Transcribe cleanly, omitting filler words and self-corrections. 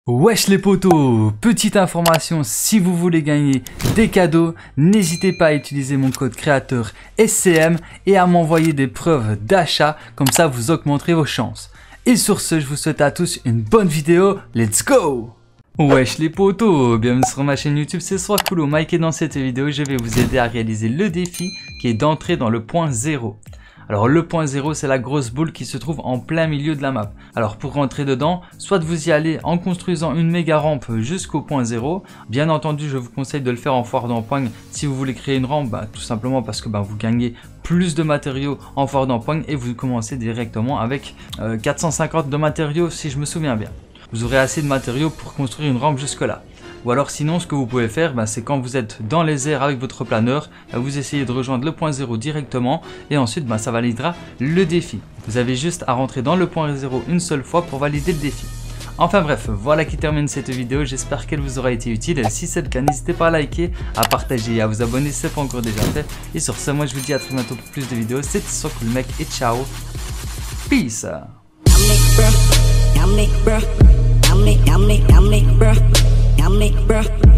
Wesh les potos, petite information, si vous voulez gagner des cadeaux, n'hésitez pas à utiliser mon code créateur SCM et à m'envoyer des preuves d'achat, comme ça vous augmenterez vos chances. Et sur ce, je vous souhaite à tous une bonne vidéo, let's go! Wesh les potos, bienvenue sur ma chaîne YouTube, c'est Swakoulo Mike et dans cette vidéo, je vais vous aider à réaliser le défi qui est d'entrer dans le point 0. Alors le point 0, c'est la grosse boule qui se trouve en plein milieu de la map. Alors pour rentrer dedans, soit vous y allez en construisant une méga rampe jusqu'au point 0. Bien entendu, je vous conseille de le faire en foire d'empoigne si vous voulez créer une rampe, tout simplement parce que vous gagnez plus de matériaux en foire d'empoigne et vous commencez directement avec 450 de matériaux si je me souviens bien. Vous aurez assez de matériaux pour construire une rampe jusque là. Ou alors sinon, ce que vous pouvez faire, c'est quand vous êtes dans les airs avec votre planeur, vous essayez de rejoindre le point 0 directement et ensuite ça validera le défi. Vous avez juste à rentrer dans le point 0 une seule fois pour valider le défi. Enfin bref, voilà qui termine cette vidéo, j'espère qu'elle vous aura été utile. Si c'est le cas, n'hésitez pas à liker, à partager et à vous abonner si ce n'est pas encore déjà fait. Et sur ce, moi je vous dis à très bientôt pour plus de vidéos, c'était Swakoulo mec et ciao, peace. Yummy, bruh.